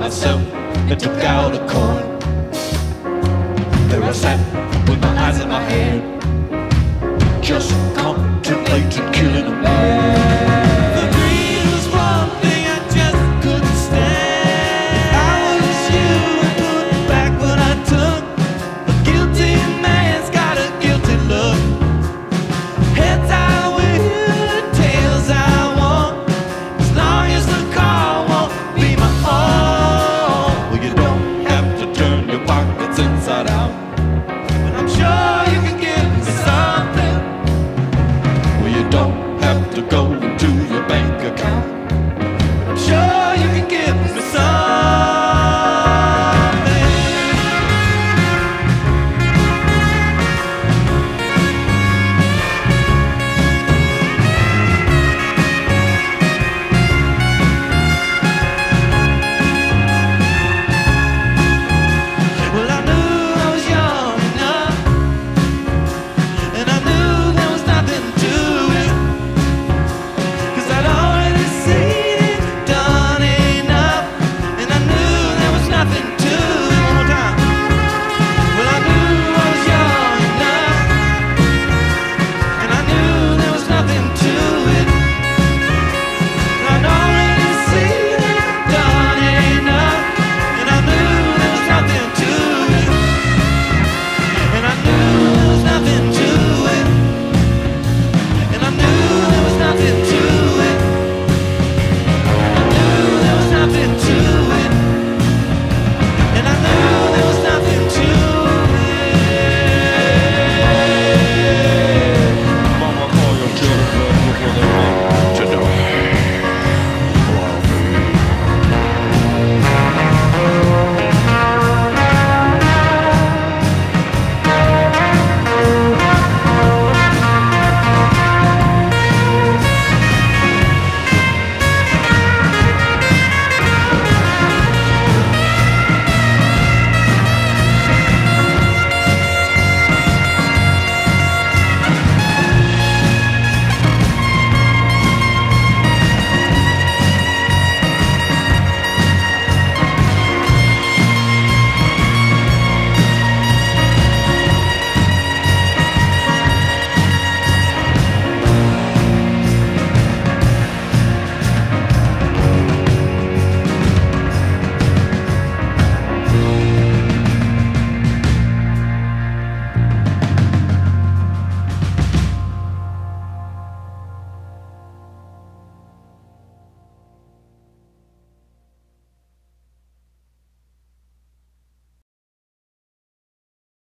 myself and took out a coin. There I sat with my eyes in my head, just contemplating killing a man. The greed was one thing I just couldn't stand. If I was you, I'd put back what I took. A guilty man's got a guilty look. Heads I will, tails I want, as long as the car won't be my own. Well, you don't have to turn your pockets inside out, but I'm sure you can give me something. Well, you don't have to go to your bank account, but I'm sure you can give me something. Well, I knew I was young enough, and I knew there was nothing to it, 'cause I'd already seen it, done enough, and I knew there was nothing to it. One more time. Well, I knew I was young enough, and I knew there was nothing to it. I'd already seen it, done enough, and I knew there was nothing to it. And I knew there was nothing to it. And I knew there was nothing to it. I knew there was nothing to it. And I knew there was nothing to it. Mama, call your children before they make to die.